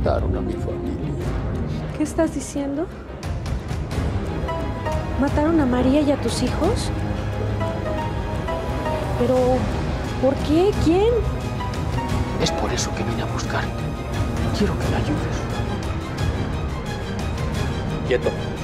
mataron a mi familia. ¿Qué estás diciendo? ¿Mataron a María y a tus hijos? Pero, ¿por qué? ¿Quién? Es por eso que vine a buscarte. Quiero que me ayudes. Quieto.